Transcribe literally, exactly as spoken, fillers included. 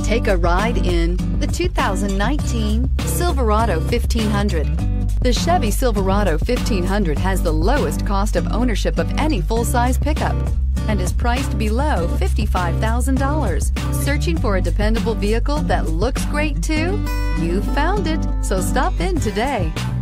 Take a ride in the two thousand nineteen Silverado fifteen hundred. The Chevy Silverado fifteen hundred has the lowest cost of ownership of any full-size pickup and is priced below fifty-five thousand dollars. Searching for a dependable vehicle that looks great too? You found it, so stop in today.